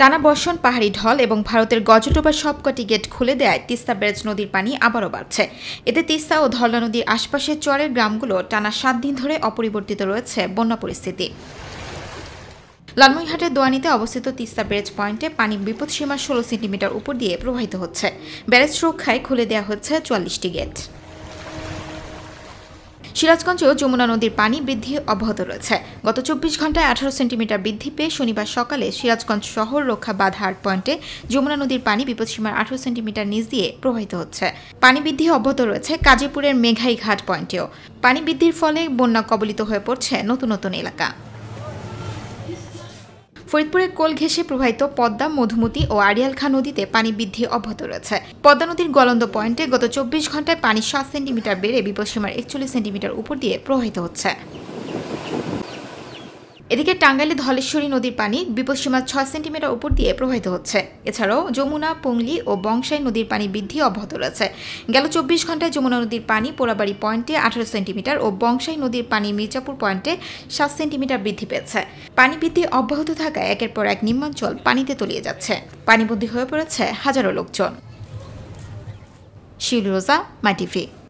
টানা বর্ষণ, পাহাড়ি ঢল এবং ভারতের গজডোবার সবকটি গেট খুলে দেয়ায় তিস্তা ব্যারেজ নদীর পানি আবারও বাড়ছে। এতে তিস্তা ও ধরলা নদীর আশপাশের চরের গ্রামগুলো টানা 7 দিন ধরে অপরিবর্তিত রয়েছে বন্যা পরিস্থিতি। লালমনিরহাটের দোয়ানিতে অবস্থিত তিস্তা ব্যারেজ পয়েন্টে পানি বিপদসীমার 16 সেন্টিমিটার উপর দিয়ে প্রবাহিত হচ্ছে। ব্যারেজ রক্ষায় খুলে দেওয়া হচ্ছে 44টি গেট। সিরাজগঞ্জেও যমুনা নদীর পানি বৃদ্ধি অব্যাহত রয়েছে। গত 24 ঘন্টায় 18 সেন্টিমিটার বৃদ্ধি পেয়ে শনিবার সকালে সিরাজগঞ্জ শহর রক্ষা বাঁধ পয়েন্টে যমুনা নদীর পানি বিপদসীমার 18 সেন্টিমিটার নিচ দিয়ে প্রবাহিত হচ্ছে। পানি বৃদ্ধি অব্যাহত রয়েছে কাজীপুরের মেঘাই ঘাট পয়েন্টেও। পানি বৃদ্ধির ফলে বন্যা কবলিত হয়ে পড়ছে নতুন নতুন এলাকা। ফরিদপুরের কোল ঘেঁষে প্রবাহিত পদ্মা, মধুমতি ও আড়িয়াল খাঁ নদীতে পানি বৃদ্ধি অব্যাহত রয়েছে। পদ্মা নদীর গলন্দ পয়েন্টে গত 24 ঘন্টায় পানি 7 সেন্টিমিটার বেড়ে বিপদসীমার 41 সেন্টিমিটার উপর দিয়ে প্রবাহিত হচ্ছে। এদিকে টাঙ্গাইলে ধলেশ্বরী নদীর পানি বিপদসীমার 6 সেন্টিমিটার উপর দিয়ে প্রবাহিত হচ্ছে। এছাড়াও যমুনা, পংলি ও বংশাই নদীর পানি বৃদ্ধি অব্যাহত রয়েছে। গেল 24 ঘন্টায় যমুনা নদীর পানি পোড়াবাড়ি পয়েন্টে 18 সেন্টিমিটার ও বংশাই নদীর পানি মির্জাপুর পয়েন্টে 7 সেন্টিমিটার বৃদ্ধি পেয়েছে। পানি বৃদ্ধি অব্যাহত থাকায় একের পর এক নিম্নাঞ্চল পানিতে তলিয়ে যাচ্ছে। পানিবন্দী হয়ে পড়েছে হাজারো লোকজন। শিউলি রোজা, মাইটিভি।